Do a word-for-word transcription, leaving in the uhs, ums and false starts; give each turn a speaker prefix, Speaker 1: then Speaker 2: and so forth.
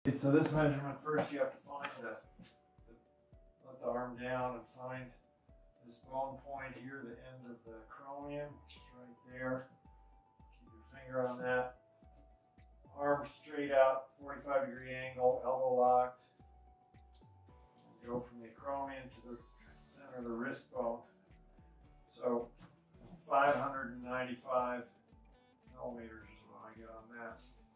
Speaker 1: So this measurement, first you have to find the, the, let the arm down and find this bone point here, the end of the acromion, which is right there. Keep your finger on that. Arm straight out, forty-five degree angle, elbow locked. Go from the acromion to the center of the wrist bone. So five hundred ninety-five millimeters is what I get on that.